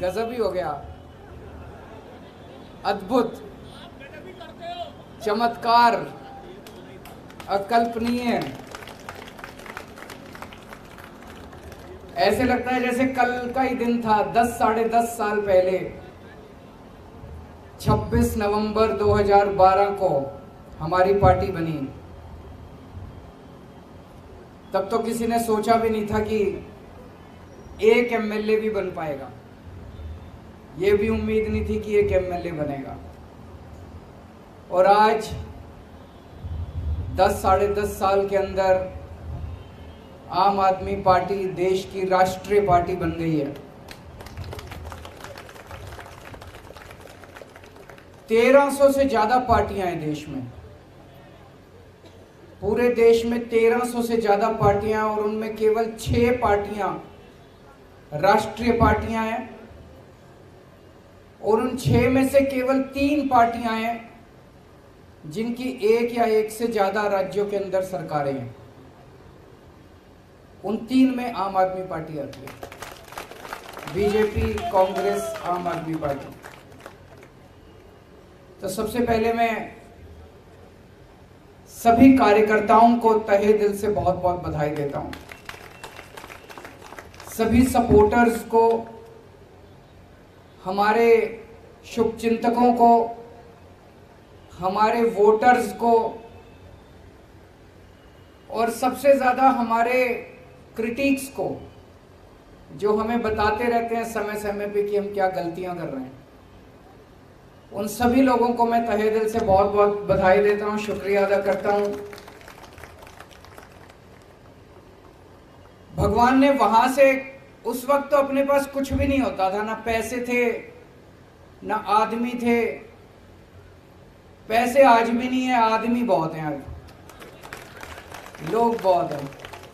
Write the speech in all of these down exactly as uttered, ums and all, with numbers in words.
गजब ही हो गया, अद्भुत, चमत्कार, अकल्पनीय। ऐसे लगता है जैसे कल का ही दिन था। दस साढ़े दस साल पहले छब्बीस नवंबर दो हज़ार बारह को हमारी पार्टी बनी। तब तो किसी ने सोचा भी नहीं था कि एक एमएलए भी बन पाएगा। ये भी उम्मीद नहीं थी कि एक एमएलए बनेगा। और आज दस साढ़े दस साल के अंदर आम आदमी पार्टी देश की राष्ट्रीय पार्टी बन गई है। तेरह सौ से ज्यादा पार्टियां हैं देश में। पूरे देश में तेरह सौ से ज्यादा पार्टियां, और उनमें केवल छह पार्टियां राष्ट्रीय पार्टियां हैं, और उन छह में से केवल तीन पार्टियां हैं जिनकी एक या एक से ज्यादा राज्यों के अंदर सरकारें हैं। उन तीन में आम आदमी पार्टी आती है, बीजेपी, कांग्रेस, आम आदमी पार्टी। तो सबसे पहले मैं सभी कार्यकर्ताओं को तहे दिल से बहुत बहुत बधाई देता हूं। सभी सपोर्टर्स को, हमारे शुभचिंतकों को, हमारे वोटर्स को, और सबसे ज्यादा हमारे क्रिटिक्स को, जो हमें बताते रहते हैं समय समय पे कि हम क्या गलतियां कर रहे हैं। उन सभी लोगों को मैं तहे दिल से बहुत बहुत बधाई देता हूं, शुक्रिया अदा करता हूं। भगवान ने वहां से, उस वक्त तो अपने पास कुछ भी नहीं होता था, ना पैसे थे ना आदमी थे। पैसे आज भी नहीं है, आदमी बहुत हैं, आज लोग बहुत हैं,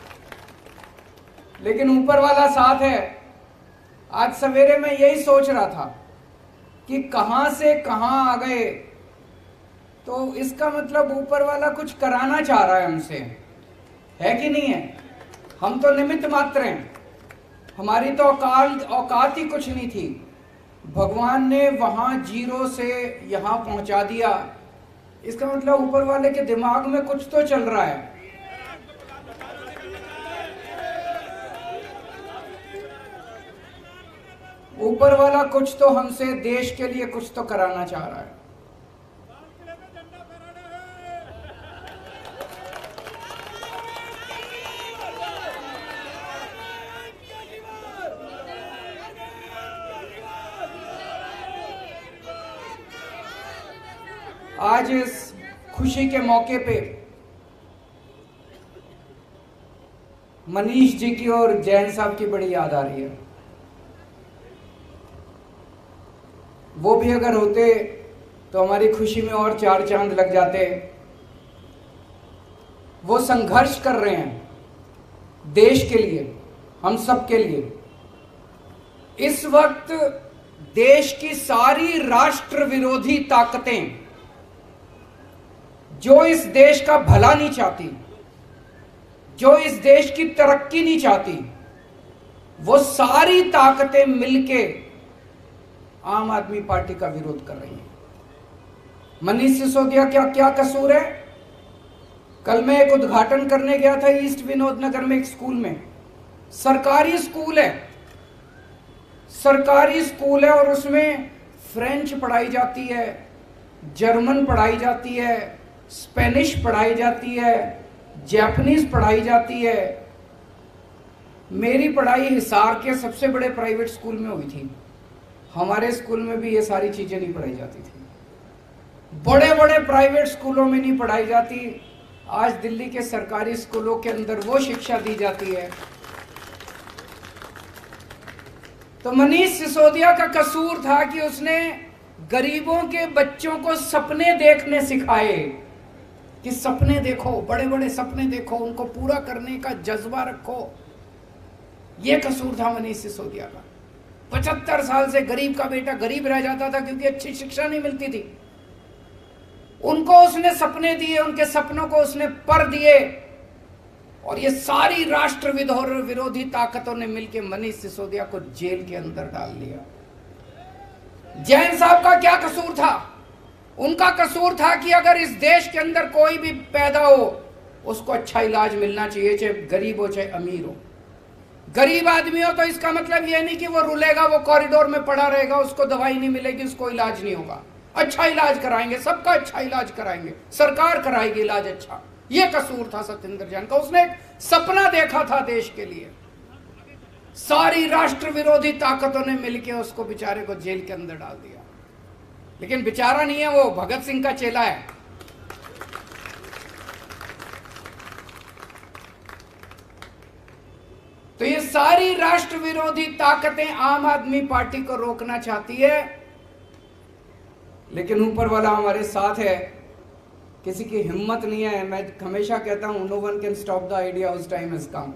लेकिन ऊपर वाला साथ है। आज सवेरे मैं यही सोच रहा था कि कहां से कहां आ गए, तो इसका मतलब ऊपर वाला कुछ कराना चाह रहा है हमसे, है कि नहीं है? हम तो निमित्त मात्र हैं, हमारी तो औकात औकात ही कुछ नहीं थी। भगवान ने वहां जीरो से यहां पहुंचा दिया। इसका मतलब ऊपर वाले के दिमाग में कुछ तो चल रहा है। ऊपर वाला कुछ तो हमसे, देश के लिए कुछ तो कराना चाह रहा है। आज इस खुशी के मौके पे मनीष जी की और जैन साहब की बड़ी याद आ रही है। वो भी अगर होते तो हमारी खुशी में और चार चांद लग जाते। वो संघर्ष कर रहे हैं देश के लिए, हम सब के लिए। इस वक्त देश की सारी राष्ट्र विरोधी ताकतें, जो इस देश का भला नहीं चाहती, जो इस देश की तरक्की नहीं चाहती, वो सारी ताकतें मिलके आम आदमी पार्टी का विरोध कर रही है। मनीष सिसोदिया क्या क्या कसूर है? कल मैं एक उद्घाटन करने गया था ईस्ट विनोद नगर में, एक स्कूल में। सरकारी स्कूल है, सरकारी स्कूल है, और उसमें फ्रेंच पढ़ाई जाती है, जर्मन पढ़ाई जाती है, स्पेनिश पढ़ाई जाती है, जापानीज पढ़ाई जाती है। मेरी पढ़ाई हिसार के सबसे बड़े प्राइवेट स्कूल में हुई थी। हमारे स्कूल में भी ये सारी चीजें नहीं पढ़ाई जाती थी। बड़े बड़े प्राइवेट स्कूलों में नहीं पढ़ाई जाती। आज दिल्ली के सरकारी स्कूलों के अंदर वो शिक्षा दी जाती है। तो मनीष सिसोदिया का कसूर था कि उसने गरीबों के बच्चों को सपने देखने सिखाए, कि सपने देखो, बड़े बड़े सपने देखो, उनको पूरा करने का जज्बा रखो। यह कसूर था मनीष सिसोदिया का। पचहत्तर साल से गरीब का बेटा गरीब रह जाता था क्योंकि अच्छी शिक्षा नहीं मिलती थी। उनको उसने सपने दिए, उनके सपनों को उसने पर दिए, और ये सारी राष्ट्र विरोधी ताकतों ने मिलकर मनीष सिसोदिया को जेल के अंदर डाल लिया। जैन साहब का क्या कसूर था? उनका कसूर था कि अगर इस देश के अंदर कोई भी पैदा हो उसको अच्छा इलाज मिलना चाहिए, चाहे गरीब हो चाहे अमीर हो। गरीब आदमी हो तो इसका मतलब यह नहीं कि वो रुलेगा, वो कॉरिडोर में पड़ा रहेगा, उसको दवाई नहीं मिलेगी, उसको इलाज नहीं होगा। अच्छा इलाज कराएंगे, सबका अच्छा इलाज कराएंगे, सरकार कराएगी इलाज अच्छा। ये कसूर था सत्येंद्र जैन का। उसने एक सपना देखा था देश के लिए। सारी राष्ट्र विरोधी ताकतों ने मिलकर उसको बेचारे को जेल के अंदर डाल दिया। लेकिन बेचारा नहीं है, वो भगत सिंह का चेला है। तो ये सारी राष्ट्र विरोधी ताकतें आम आदमी पार्टी को रोकना चाहती है, लेकिन ऊपर वाला हमारे साथ है। किसी की हिम्मत नहीं है। मैं हमेशा कहता हूं, no one can stop the idea whose time has come.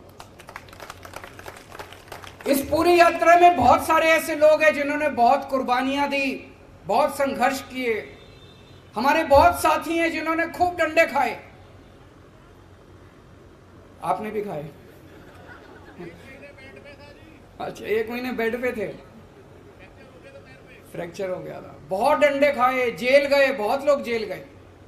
इस पूरी यात्रा में बहुत सारे ऐसे लोग हैं जिन्होंने बहुत कुर्बानियां दी, बहुत संघर्ष किए। हमारे बहुत साथी हैं जिन्होंने खूब डंडे खाए। आपने भी खाए? अच्छा, एक महीने बेड पे थे, फ्रैक्चर हो गया था। बहुत डंडे खाए, जेल गए, बहुत लोग जेल गए।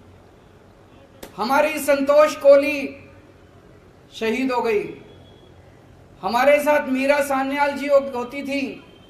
हमारी संतोष कोहली शहीद हो गई। हमारे साथ मीरा सान्याल जी होती थी।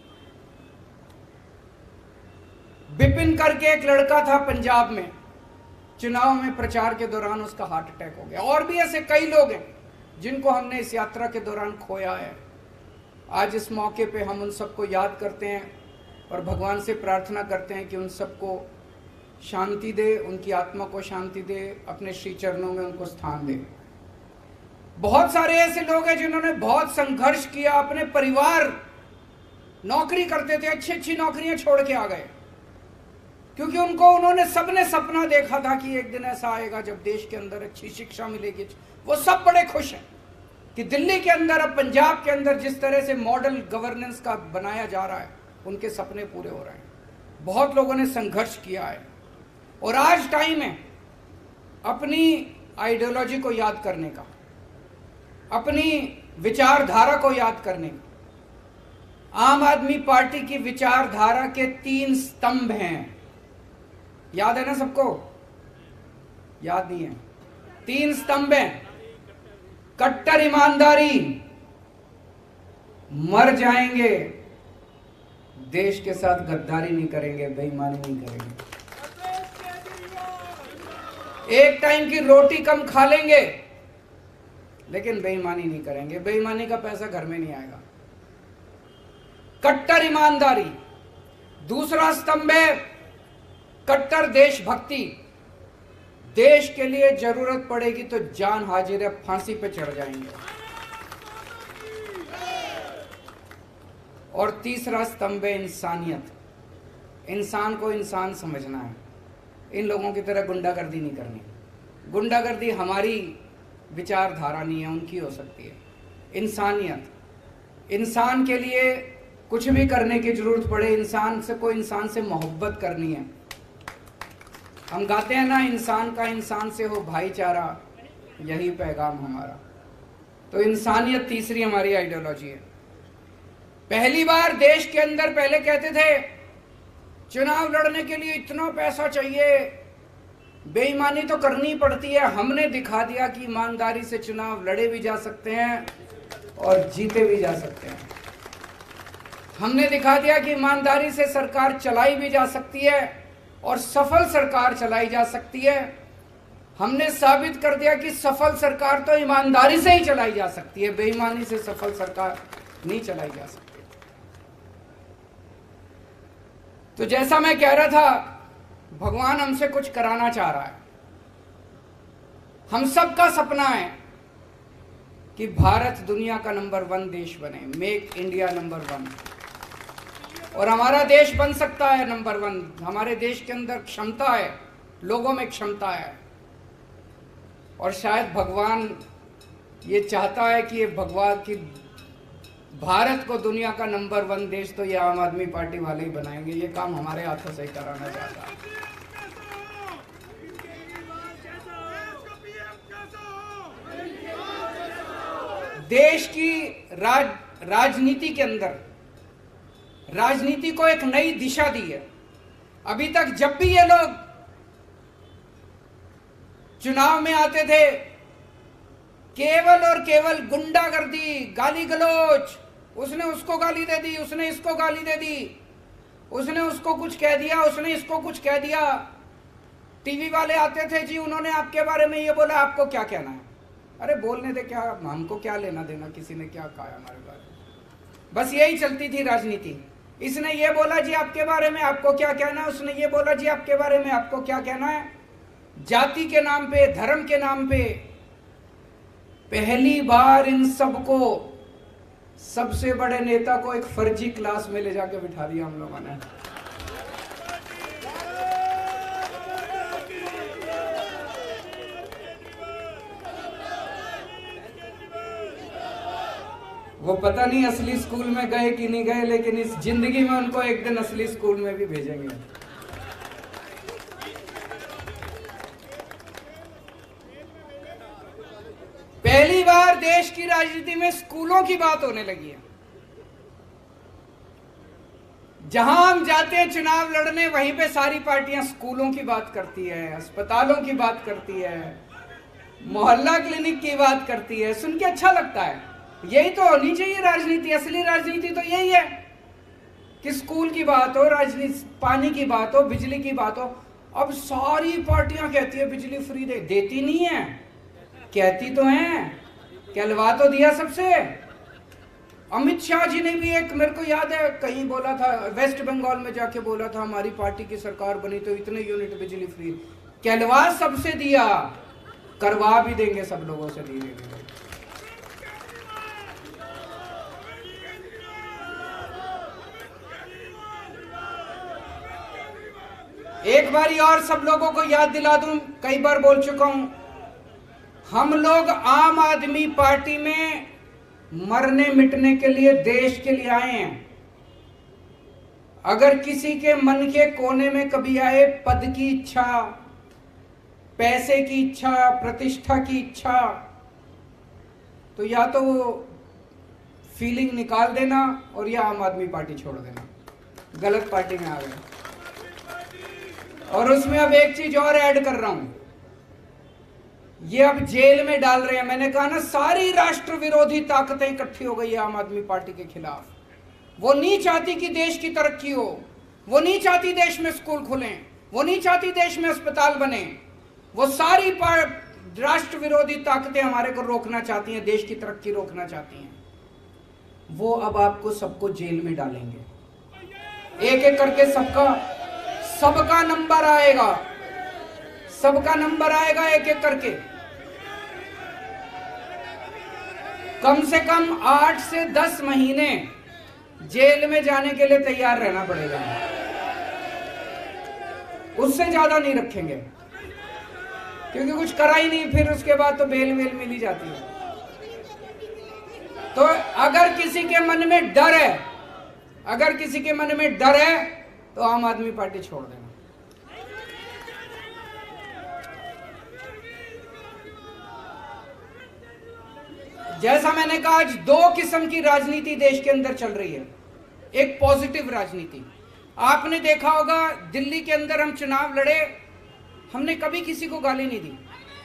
बिपिन करके एक लड़का था पंजाब में, चुनाव में प्रचार के दौरान उसका हार्ट अटैक हो गया। और भी ऐसे कई लोग हैं जिनको हमने इस यात्रा के दौरान खोया है। आज इस मौके पे हम उन सबको याद करते हैं और भगवान से प्रार्थना करते हैं कि उन सबको शांति दे, उनकी आत्मा को शांति दे, अपने श्री चरणों में उनको स्थान दे। बहुत सारे ऐसे लोग हैं जिन्होंने बहुत संघर्ष किया। अपने परिवार, नौकरी करते थे, अच्छी अच्छी नौकरियां छोड़ के आ गए, क्योंकि उनको उन्होंने सबने सपना देखा था कि एक दिन ऐसा आएगा जब देश के अंदर अच्छी शिक्षा मिलेगी। वो सब बड़े खुश हैं कि दिल्ली के अंदर, अब पंजाब के अंदर जिस तरह से मॉडल गवर्नेंस का बनाया जा रहा है, उनके सपने पूरे हो रहे हैं। बहुत लोगों ने संघर्ष किया है और आज टाइम है अपनी आइडियोलॉजी को याद करने का, अपनी विचारधारा को याद करने का। आम आदमी पार्टी की विचारधारा के तीन स्तंभ हैं। याद है ना सबको? याद नहीं है? तीन स्तंभ हैं। कट्टर ईमानदारी, मर जाएंगे, देश के साथ गद्दारी नहीं करेंगे, बेईमानी नहीं करेंगे, एक टाइम की रोटी कम खा लेंगे लेकिन बेईमानी नहीं करेंगे। बेईमानी का पैसा घर में नहीं आएगा। कट्टर ईमानदारी। दूसरा स्तंभ है कट्टर देशभक्ति। देश के लिए जरूरत पड़ेगी तो जान हाजिर है, फांसी पे चढ़ जाएंगे। और तीसरा स्तंभ है इंसानियत। इंसान को इंसान समझना है। इन लोगों की तरह गुंडागर्दी नहीं करनी। गुंडागर्दी हमारी विचारधारा नहीं है, उनकी हो सकती है। इंसानियत, इंसान के लिए कुछ भी करने की जरूरत पड़े, इंसान से कोई इंसान से मोहब्बत करनी है। हम गाते हैं ना, इंसान का इंसान से हो भाईचारा, यही पैगाम हमारा। तो इंसानियत तीसरी हमारी आइडियोलॉजी है। पहली बार देश के अंदर पहले कहते थे चुनाव लड़ने के लिए इतना पैसा चाहिए, बेईमानी तो करनी पड़ती है। हमने दिखा दिया कि ईमानदारी से चुनाव लड़े भी जा सकते हैं और जीते भी जा सकते हैं। हमने दिखा दिया कि ईमानदारी से सरकार चलाई भी जा सकती है और सफल सरकार चलाई जा सकती है। हमने साबित कर दिया कि सफल सरकार तो ईमानदारी से ही चलाई जा सकती है, बेईमानी से सफल सरकार नहीं चलाई जा सकती। तो जैसा मैं कह रहा था, भगवान हमसे कुछ कराना चाह रहा है। हम सबका सपना है कि भारत दुनिया का नंबर वन देश बने, मेक इंडिया नंबर वन। और हमारा देश बन सकता है नंबर वन। हमारे देश के अंदर क्षमता है, लोगों में क्षमता है। और शायद भगवान ये चाहता है कि ये भगवान की भारत को दुनिया का नंबर वन देश तो ये आम आदमी पार्टी वाले ही बनाएंगे। ये काम हमारे हाथों से ही कराना चाहता है। देश की राज राजनीति के अंदर, राजनीति को एक नई दिशा दी है। अभी तक जब भी ये लोग चुनाव में आते थे, केवल और केवल गुंडागर्दी, गाली गलौज, उसने उसको गाली दे दी, उसने इसको गाली दे दी, उसने उसको कुछ कह दिया, उसने इसको कुछ कह दिया। टीवी वाले आते थे, जी उन्होंने आपके बारे में ये बोला, आपको क्या कहना है? अरे बोलने दे, क्या हमको क्या लेना देना किसी ने क्या कहा हमारे बारे में। बस यही चलती थी राजनीति। इसने ये बोला जी आपके बारे में, आपको क्या कहना है? उसने ये बोला जी आपके बारे में, आपको क्या कहना है? जाति के नाम पे, धर्म के नाम पे पहली बार इन सबको, सबसे बड़े नेता को एक फर्जी क्लास में ले जाके बिठा दिया हम लोगों ने। वो पता नहीं असली स्कूल में गए कि नहीं गए, लेकिन इस जिंदगी में उनको एक दिन असली स्कूल में भी भेजेंगे। पहली बार देश की राजनीति में स्कूलों की बात होने लगी है। जहां हम जाते हैं चुनाव लड़ने, वहीं पे सारी पार्टियां स्कूलों की बात करती है, अस्पतालों की बात करती है, मोहल्ला क्लिनिक की बात करती है। सुन के अच्छा लगता है। यही तो होनी चाहिए राजनीति। असली राजनीति तो यही है कि स्कूल की बात हो, राजनीति, पानी की बात हो, बिजली की बात हो। अब सारी पार्टियां कहती है बिजली फ्री दे, देती नहीं है, कहती तो हैं, कहलवा तो दिया सबसे। अमित शाह जी ने भी एक, मेरे को याद है कहीं बोला था, वेस्ट बंगाल में जाके बोला था हमारी पार्टी की सरकार बनी तो इतने यूनिट बिजली फ्री, कहलवा सबसे दिया, करवा भी देंगे सब लोगों से धीरे धीरे। एक बारी और सब लोगों को याद दिला दूं, कई बार बोल चुका हूं, हम लोग आम आदमी पार्टी में मरने मिटने के लिए, देश के लिए आए हैं। अगर किसी के मन के कोने में कभी आए पद की इच्छा, पैसे की इच्छा, प्रतिष्ठा की इच्छा, तो या तो वो फीलिंग निकाल देना और या आम आदमी पार्टी छोड़ देना। गलत पार्टी में आ गए। और उसमें अब एक चीज और ऐड कर रहा हूं, ये अब जेल में डाल रहे हैं। मैंने कहा ना, सारी राष्ट्र विरोधी ताकतें इकट्ठी हो गई है आम आदमी पार्टी के खिलाफ। वो नहीं चाहती कि देश की तरक्की हो, वो नहीं चाहती देश में स्कूल खुलें, वो नहीं चाहती देश में अस्पताल बने। वो सारी राष्ट्र विरोधी ताकतें हमारे को रोकना चाहती हैं, देश की तरक्की रोकना चाहती हैं। वो अब आपको सबको जेल में डालेंगे, एक एक करके सबका सबका नंबर आएगा, सबका नंबर आएगा एक एक करके। कम से कम आठ से दस महीने जेल में जाने के लिए तैयार रहना पड़ेगा, उससे ज्यादा नहीं रखेंगे, क्योंकि कुछ करा ही नहीं, फिर उसके बाद तो बेल वेल मिल ही जाती है। तो अगर किसी के मन में डर है, अगर किसी के मन में डर है तो आम आदमी पार्टी छोड़ देना। जैसा मैंने कहा, आज दो किस्म की राजनीति देश के अंदर चल रही है। एक पॉजिटिव राजनीति, आपने देखा होगा दिल्ली के अंदर हम चुनाव लड़े, हमने कभी किसी को गाली नहीं दी।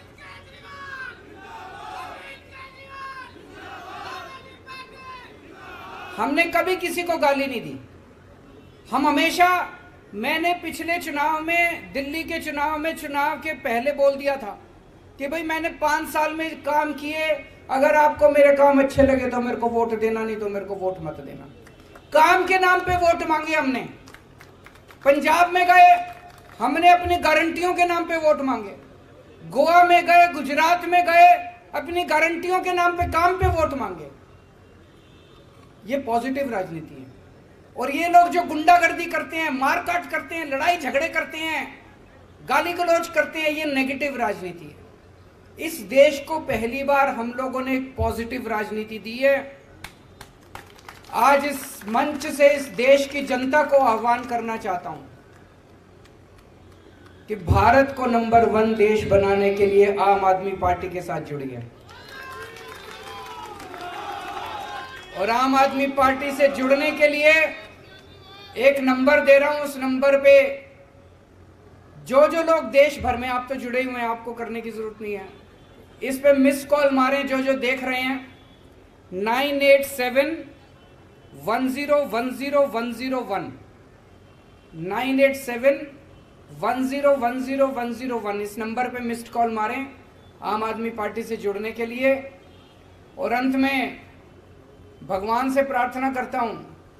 हमने कभी किसी को गाली नहीं दी। हम हमेशा, मैंने पिछले चुनाव में, दिल्ली के चुनाव में, चुनाव के पहले बोल दिया था कि भाई मैंने पांच साल में काम किए, अगर आपको मेरे काम अच्छे लगे तो मेरे को वोट देना, नहीं तो मेरे को वोट मत देना। काम के नाम पे वोट मांगे हमने। पंजाब में गए, हमने अपनी गारंटियों के नाम पे वोट मांगे। गोवा में गए, गुजरात में गए, अपनी गारंटियों के नाम पे, काम पे वोट मांगे। ये पॉजिटिव राजनीति है। और ये लोग जो गुंडागर्दी करते हैं, मारकाट करते हैं, लड़ाई झगड़े करते हैं, गाली गलौज करते हैं, ये नेगेटिव राजनीति है। इस देश को पहली बार हम लोगों ने एक पॉजिटिव राजनीति दी है। आज इस मंच से इस देश की जनता को आह्वान करना चाहता हूं कि भारत को नंबर वन देश बनाने के लिए आम आदमी पार्टी के साथ जुड़िए। और आम आदमी पार्टी से जुड़ने के लिए एक नंबर दे रहा हूं, उस नंबर पे जो जो लोग देश भर में, आप तो जुड़े हुए हैं, आपको करने की जरूरत नहीं है, इस पे मिस कॉल मारें जो जो देख रहे हैं। Nine eight seven one zero one zero one zero one, nine eight seven one zero one zero one zero one, इस नंबर पे मिस्ड कॉल मारें आम आदमी पार्टी से जुड़ने के लिए। और अंत में भगवान से प्रार्थना करता हूं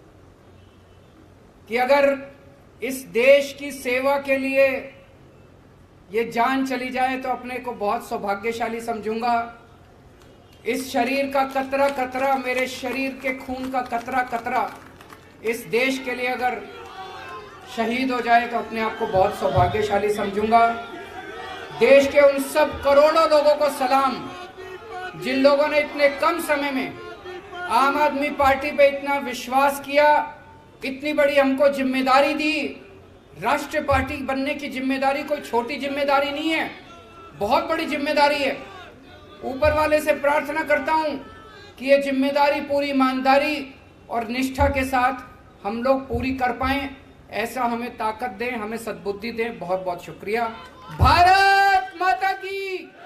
कि अगर इस देश की सेवा के लिए ये जान चली जाए तो अपने को बहुत सौभाग्यशाली समझूंगा। इस शरीर का कतरा कतरा, मेरे शरीर के खून का कतरा कतरा इस देश के लिए अगर शहीद हो जाए तो अपने आप को बहुत सौभाग्यशाली समझूंगा। देश के उन सब करोड़ों लोगों को सलाम जिन लोगों ने इतने कम समय में आम आदमी पार्टी पे इतना विश्वास किया, इतनी बड़ी हमको जिम्मेदारी दी। राष्ट्रीय पार्टी बनने की जिम्मेदारी कोई छोटी जिम्मेदारी नहीं है, बहुत बड़ी जिम्मेदारी है। ऊपर वाले से प्रार्थना करता हूं कि ये जिम्मेदारी पूरी ईमानदारी और निष्ठा के साथ हम लोग पूरी कर पाएं, ऐसा हमें ताकत दें, हमें सद्बुद्धि दें। बहुत बहुत शुक्रिया। भारत माता की